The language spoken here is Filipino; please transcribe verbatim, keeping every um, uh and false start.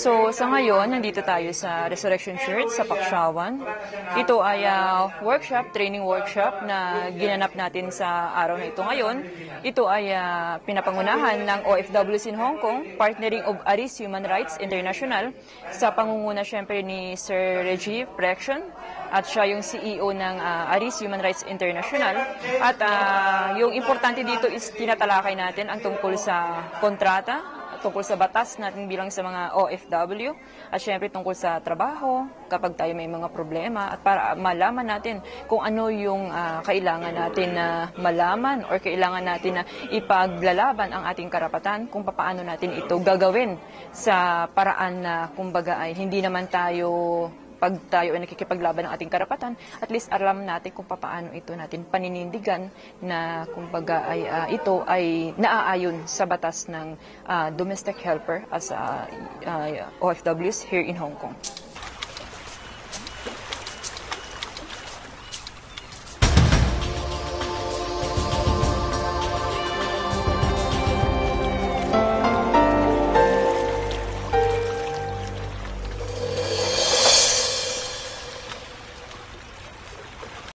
So sa ngayon, nandito tayo sa Resurrection Church sa Paksyawan. Ito ay uh, workshop, training workshop na ginanap natin sa araw na ito ngayon. Ito ay uh, pinapangunahan ng O F Ws in Hong Kong, partnering of Aris Human Rights International, sa pangunguna syempre ni Sir Reggie Prection, at siya yung C E O ng uh, Aris Human Rights International. At uh, yung importante dito is tinatalakay natin ang tungkol sa kontrata, tungkol sa batas natin bilang sa mga O F W, at syempre tungkol sa trabaho kapag tayo may mga problema, at para malaman natin kung ano yung uh, kailangan natin na malaman or kailangan natin na ipaglalaban ang ating karapatan, kung paano natin ito gagawin sa paraan na kumbaga ay hindi naman tayo, pag tayo ay nakikipaglaban ng ating karapatan, at least alam natin kung paano ito natin paninindigan na kumbaga ay uh, ito ay naaayon sa batas ng uh, domestic helper as uh, uh, O F Ws here in Hong Kong.